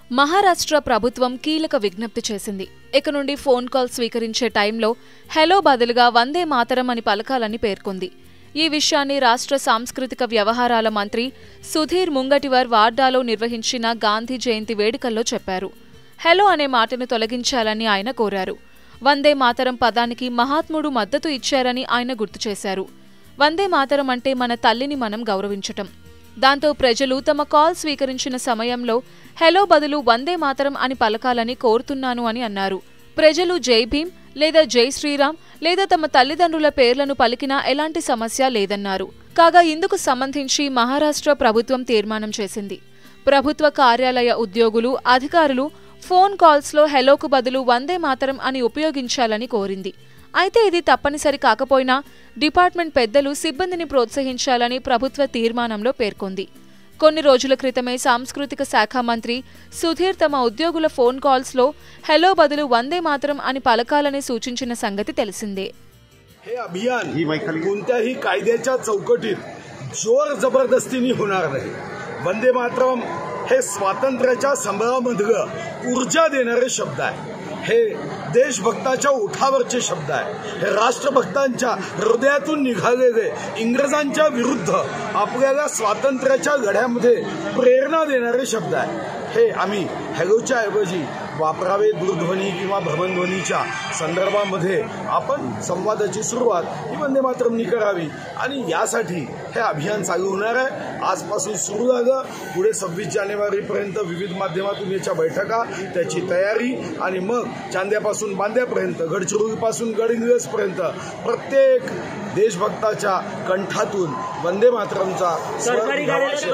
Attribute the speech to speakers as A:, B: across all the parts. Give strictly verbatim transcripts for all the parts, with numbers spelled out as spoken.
A: మహారాష్ట్ర ప్రభుత్వం కీలక విజ్ఞప్తి చేసింది. ఇక నుండి ఫోన్ కాల్ స్వీకరించే టైంలో హెలో బదులుగా వందే మాతరం అని పలకాలని పేర్కొంది. ఈ విషయాన్ని రాష్ట్ర సాంస్కృతిక వ్యవహారాల మంత్రి సుధీర్ ముంగటివర్ వార్డాలో నిర్వహించిన గాంధీ జయంతి వేడుకల్లో చెప్పారు. హెలో అనే మాటను తొలగించాలని ఆయన కోరారు. వందే మాతరం పదానికి మహాత్ముడు మద్దతు ఇచ్చారని ఆయన గుర్తు చేశారు. వందే మాతరం అంటే మన తల్లిని మనం గౌరవించటం. దాంతో ప్రజలు తమ కాల్ స్వీకరించిన సమయంలో హెలో బదులు వందే మాతరం అని పలకాలని కోరుతున్నాను అని అన్నారు. ప్రజలు జై భీమ్ లేదా జై శ్రీరామ్ లేదా తమ తల్లిదండ్రుల పేర్లను పలికినా ఎలాంటి సమస్య లేదన్నారు. కాగా ఇందుకు సంబంధించి మహారాష్ట్ర ప్రభుత్వం తీర్మానం చేసింది. ప్రభుత్వ కార్యాలయ ఉద్యోగులు, అధికారులు ఫోన్ కాల్స్లో హెలోకు బదులు వందే మాతరం అని ఉపయోగించాలని కోరింది. అయితే ఇది తప్పనిసరి కాకపోయినా డిపార్ట్మెంట్ పెద్దలు సిబ్బందిని ప్రోత్సహించాలని ప్రభుత్వ తీర్మానంలో పేర్కొంది. కొన్ని రోజుల క్రితమే సాంస్కృతిక శాఖ మంత్రి సుధీర్ తమ ఉద్యోగుల ఫోన్ కాల్స్లో హెలో బదులు వందే మాతరం అని పలకాలని సూచించిన సంగతి తెలిసిందే.
B: हे अभियान कोणत्याही कायद्याच्या चौकटीत जोर जबरदस्तीने होणार नाही. वंदे मातरम हे स्वातंत्र्याच्या संभ्रमामध्ये ऊर्जा देणारे शब्द आहे. हे देशभक्ताच्या ओठावरचे शब्द आहे. हे राष्ट्रभक्तांच्या हृदयातून निघालेले इंग्रजांच्या विरुद्ध आपल्याला स्वातंत्र्याच्या लढ्यामध्ये प्रेरणा देणारे शब्द आहे. हे आम्ही हॅलोच्या ऐवजी वापरावे. दूरध्वनी किंवा भ्रमणध्वनीच्या संदर्भामध्ये आपण संवादाची सुरुवात ही वंदे मातरमनी करावी आणि यासाठी हे अभियान चालू होणार आहे. आजपासून सुरू झालं, पुढे सव्वीस जानेवारीपर्यंत विविध माध्यमातून याच्या बैठका, त्याची तयारी आणि मग चांद्यापासून बांद्यापर्यंत, गडचिरोलीपासून गडहिंग्लजपर्यंत प्रत्येक देशभक्ताच्या कंठातून वंदे मातरमचा
C: सरकारी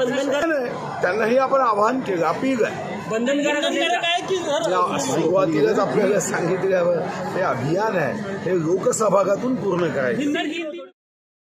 B: त्यांनाही आपण आवाहन केलं, अपील आहे. सुरुवातीलाच आपल्याला सांगितल्यावर हे अभियान आहे हे लोकसहभागातून पूर्ण करायचं.